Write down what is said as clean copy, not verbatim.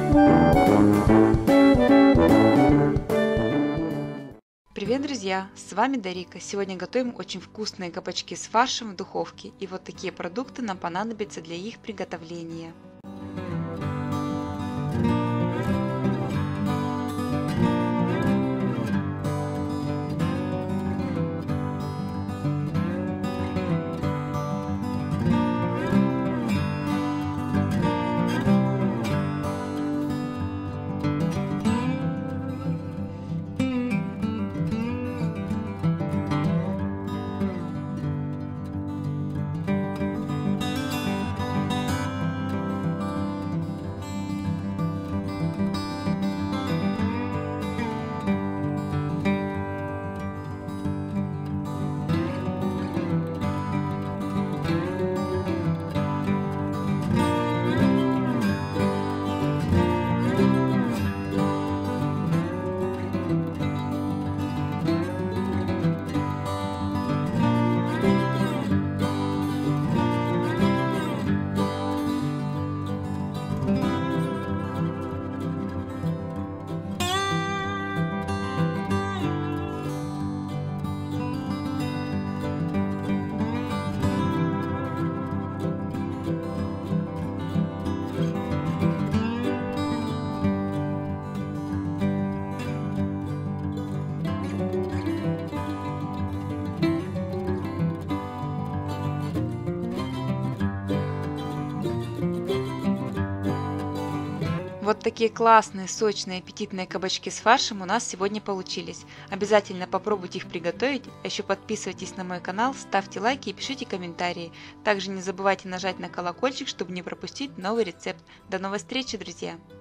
Привет, друзья! С вами Дарика. Сегодня готовим очень вкусные кабачки с фаршем в духовке. И вот такие продукты нам понадобятся для их приготовления. Вот такие классные, сочные, аппетитные кабачки с фаршем у нас сегодня получились. Обязательно попробуйте их приготовить, а еще подписывайтесь на мой канал, ставьте лайки и пишите комментарии. Также не забывайте нажать на колокольчик, чтобы не пропустить новый рецепт. До новой встречи, друзья!